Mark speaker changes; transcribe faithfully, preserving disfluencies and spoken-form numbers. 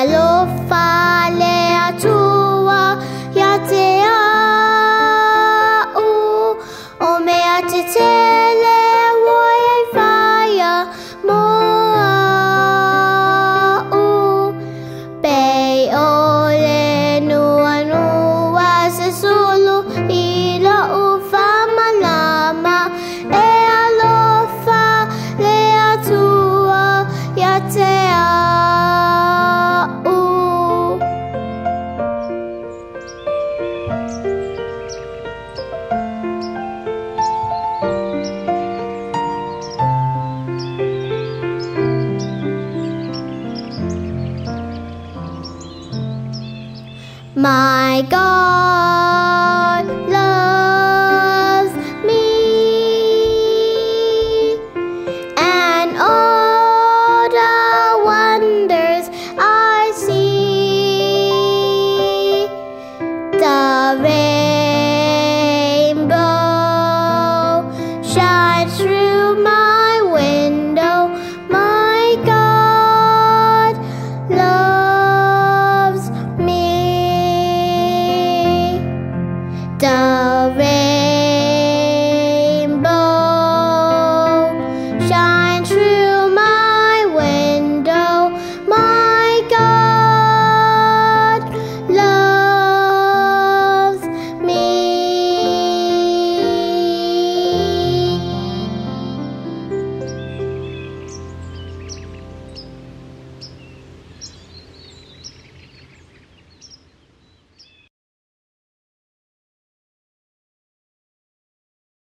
Speaker 1: alofa le atua ia te au o mea te tele wai ai whaia moa u pei o le nuanua se sulu i la ufa malama e alofa le atua ia te au. My God.